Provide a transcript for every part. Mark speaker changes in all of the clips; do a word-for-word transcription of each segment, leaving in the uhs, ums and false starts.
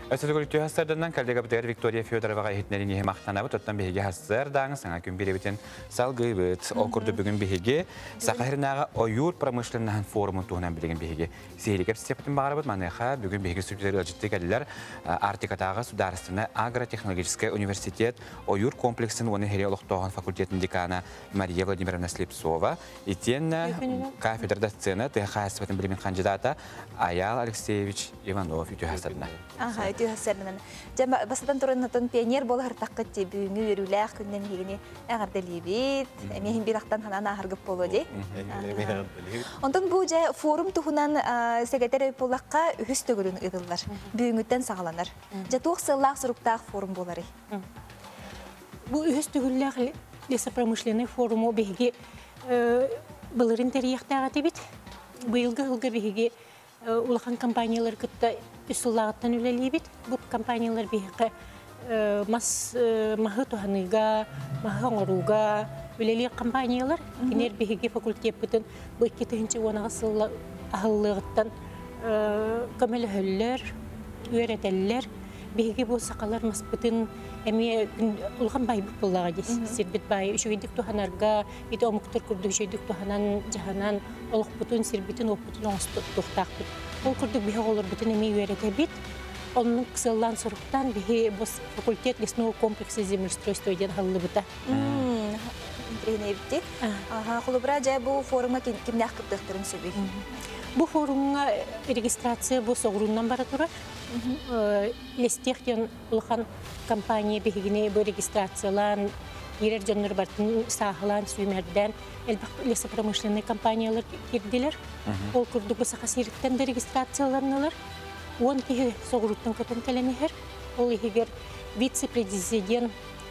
Speaker 1: Ösülgülüktü hasardan kollega biter Viktoria Fyodorova'ga ehitlerin yehe maqtanabı tuttan bihige hasar dağın sana gün birebiten salgı bit okurdu bugün bihige Sakahirnağa oyur pромышленный forumun tuğunan bilgin bihige seyirlikep sistepatin bağırabıt manıqa bugün bihige sütüleri ölçüttü geldiler Artikatağı Sudarstına Agrotexnologiskaya Universitet oyur kompleksin onu heri oluqtoğun fakultetin dekana Mariya Vladimirovna Slipsova iten kafedrada scena teha sistepatin bilimin kandidata Ayal Alexeyevich Ivanov ütü hasarına.
Speaker 2: Aha, ütü hasarına. Cema basadan turunatın pioner bol hartaqqa tebüngü verülək gündən hegini ağardalibit. Mehin biraqtan hanana hargıp bolodi. Ondan bu ja forum tuhunan sekretary polaqqa üstөгülün ıdıllar. Büyüngütten sağlanır. Ja toqsallaq suruqtaq forum bolary.
Speaker 3: Bu üstөгüllər лесопромышленный форуму беги былырын тарихтагы дебит. Быйылгы ылгы беги улахан компаниялар кытта үсуллагыттан үлелибит. Бу компаниялар беги мас махы туханыга, махы оңоруга үлели компаниялар кинер беги факультет бүтүн бу эки тыгынчы онага сылла ахыллыгыттан көмөлһөллөр, үйрөтеллер беги бу сакалар мас бүтүн эми улган бай буллага дис сирбит бай үшүгүдүк туханарга ит омуктур курдук жүйдүк туханан жаханан олук бүтүн сирбитин опутун оңстук туктакпыт ол курдук бихе олор бүтүн эми үйрөтебит onun kısılan soruktan bir fakultet лесного комплекса землеустройства ден халлыбыта.
Speaker 2: Тренер бит. Ага, холобра жа бу форумга кимдер кыптыктырын сөбүй.
Speaker 3: Бу форумга регистрация бу согруннан бара тура. Лестехтен улхан компания бегине бу регистрациялан ерер жоннор бартын сахалан сүймерден элбак лесопромышленный компаниялар кирдилер. Ол курдук сахасириттен де регистрацияларналар. Он киһи согруттан көтөн келемихер. Ол ихигер вице-президент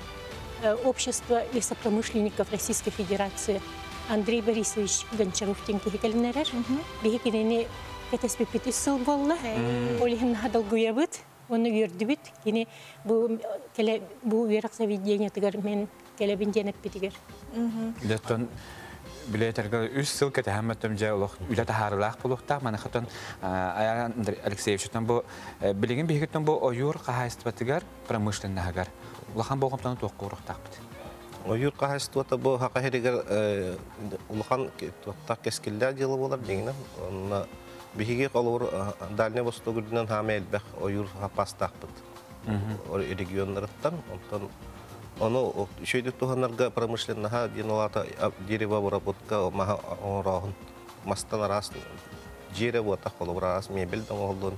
Speaker 3: общества лесопромышленников Российской Федерации Андрей Борисович Гончаров киһи келенерер. Бихи кинени кетеспепит ысыл болла. Ол ихин хадалгуябыт, оны көрдүбүт. Кини бу келе бу верак заведение тигер мен келебин денеп битигер.
Speaker 1: Леттон Билетергал үс сылка тәһәммәтем җайлык үләтә харылак булыкта мана хатын Аян Алексеевич тан бу билеген бигеттен бу оюр кахастыбатыгар промышленный хагар улахан богымтан тоққурык тақбыт
Speaker 4: оюр кахастыбата бу хакахеригер улахан тоқтак кескилләр җылы булар дигән онна биге калыр Дальний Востогыннан хамелбек оюр хапастакбыт регионнардан онтан Оно шейдик туханарга промышленного диналата дерево обработка маха орахын мастан раз дерево тахолу раз мебель домолдон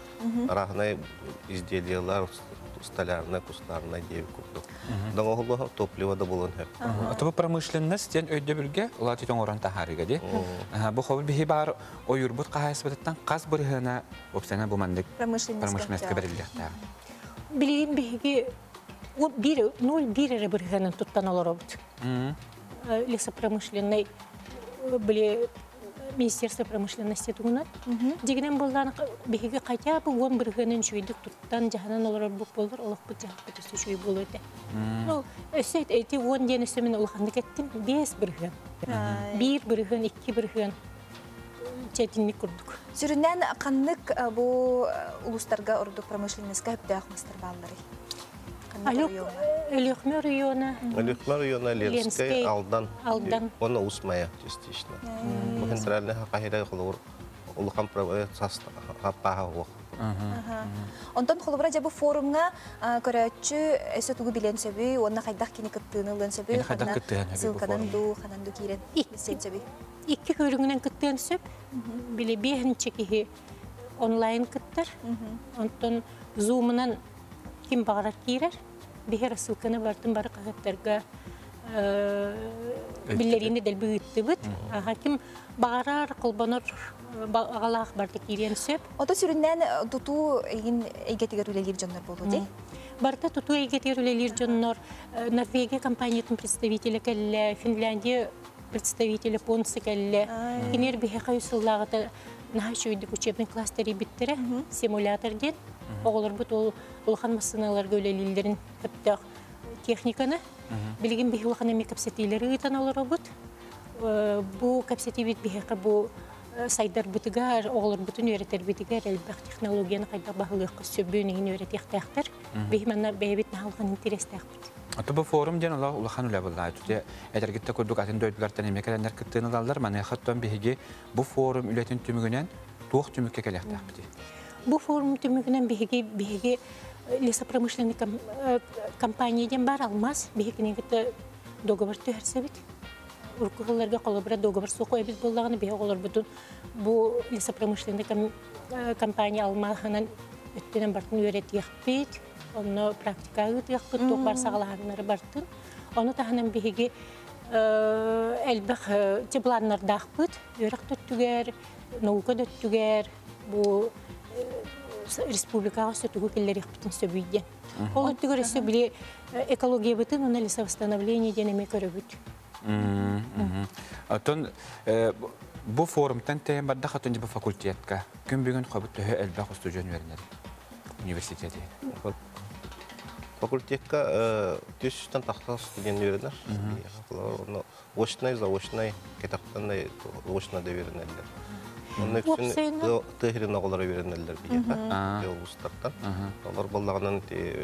Speaker 4: рахны изделиялар столярны кустарны деп курдук. Домолдо топливо да болон хеп.
Speaker 1: Атабы промышленность тен өйдө билге улати тоңоран тахарыга ди. Бу хобил бихи бар оюрбут кахасбаттан каз бирхана опсана бу мандык промышленность кеберилдә.
Speaker 3: Билин биги Bir, nol bir ere bırgının tuttan olur oldu. Лесопромышленный, были Министерство промышленности тугунат. Дегенен болдан беги хотя бы он быргынын шүйдүк туттан жаханан олар болор, олох бу жахпы төсү шүй болду. Ну, эсет эти он ден өсөмүн улханды кеттим, бес быргын. Bir быргын, iki быргын. Четинник курдук.
Speaker 2: Сүрүнөн каннык бу улустарга ордук промышленностька хөптөк мастер баллары.
Speaker 3: Лехмер района.
Speaker 4: Лехмер района, Ленский, Алдан.
Speaker 3: Алдан.
Speaker 4: Он Усмая частично. Мы центральная хахира холор, улхан проводит состав хапахов.
Speaker 2: Онтон холобра жабы форумга көрөчү эсө тугу билен сөбү, онна кайдак кини кыттыынылын сөбү, хана сылканан ду, ханан ду кирен билсен сөбү.
Speaker 3: Икки көрүңүнөн кыттыын сөп, биле бехинче кихи онлайн кыттар. Онтон зумынан ким багарат кирер, бихер сылканы бартын бары кагаттарга биллерини дел büyüttүбүт. Ким багарар кылбанар агалах барты кирен сөп.
Speaker 2: Ото сүрүнөн тутуу эгин эйгетигер үлелер жоннор болду ди.
Speaker 3: Барта тутуу эйгетигер үлелер жоннор Норвегия компаниятын представители келле, Финляндия представители Понсы келле. Кинер бихе кайсыллагыта нахаш үйдүк учебный кластери биттере, симулятор ден. Оғылар бұт ол ұлған масыналарға өлелілерін көптіқ техниканы. Білген бейі ұлған әме кәпсетейлері ұйтан олар бұт. Бұ кәпсете бет бейіқі бұ сайдар бытыгар, оғылар бүтін өретер бітігер, әлбәқ технологияны қайда бағылыққа сөббүйінігін өретектәқтір. Бейманна бәйбет нағылған интерестәқпіт.
Speaker 1: Аты бұл форум ден ола улахан үлі болды. Әдергетті көрдік атын дөйділерден емекелендер күттіғын алалар, маны қаттан бейге бұл форум үлетін түмігінен туық түмікке келектәқпіті.
Speaker 3: Бұл форум түмігінен бейге лесопромышленный компанияден бар алмаз, бейгенен күтті договор түхәрсәбіт. Уркуғыларға қолыбыра договор соқу әбіз болдағаны бейге олар бұтын бұл лесопромышленный компания алмағынан өттенен бартын өрет еқпейт, оны практикаға еқпейт, тоқ бар сағалағанлары бартын. Оны тағынан бейге әлбіқ тепланлар дақпыт, өрек төттігер, наука төттігер, бұл республикаға сөтігі келер еқпейтін сөбейден. Ол өттігер өсі біле экология бұтын, оны лесовостановление денеме көрі бүт.
Speaker 1: Бұл форумтан тәйін бардақ атын бұл факультетка. Күн бүгін қабытты әлбәқ ұсты жөн верінер университеті?
Speaker 4: Факультетка төсістен тақта студент верінер. Очной, заочной, кетақтандай очной да верінерлер. Оның өксін тұғырын оғылары верінерлер бейеті, елғыстардан. Олар болдағынан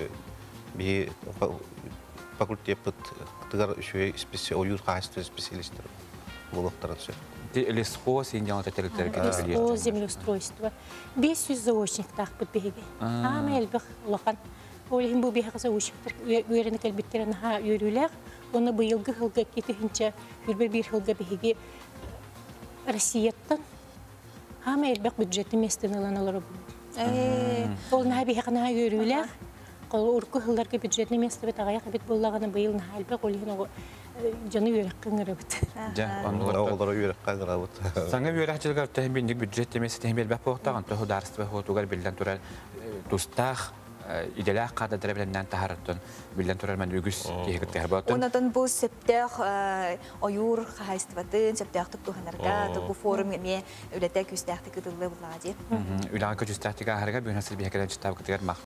Speaker 4: факультет тыгар үшөй оюр качество специалисттер болуктарын сөп.
Speaker 1: Лесхо синдиалата территория.
Speaker 3: Лесхо землеустройство. бес жүз заочник тақпыт беге. Ама әлбіқ лоқан. Олығын бұл беге қаса ұшықтыр. Өрені кәлбеттерін ха өрілер. Оны бұйылғы ғылға кетігінші үрбе бір ғылға беге Россияттан. Ама әлбіқ бюджеті местен аланалары бұл. Ол наға беге қана өрілер. Урку хылларга бюджетный место бит агая бит боллаганы быйыл нахалбек олин ого жаны өрөк кыңыры бит.
Speaker 1: Ja,
Speaker 4: оголор өрөк кыңыры бит.
Speaker 1: Саңа өрөкчилгер тәһбиндик бюджет эмес тәһбил бак боктаган тоху дарсты хотугар билден турар тустах иделах када деребленнән тахараттан билден турар мен үгүс кегет тәһбат.
Speaker 2: Ондан бу септер оюр хайстватын септер туганарга бу форум эме үлетә күстәхти кытылы булади.
Speaker 1: Үләгә күстәхтига харга бүнәсел бекелән читап кытыгар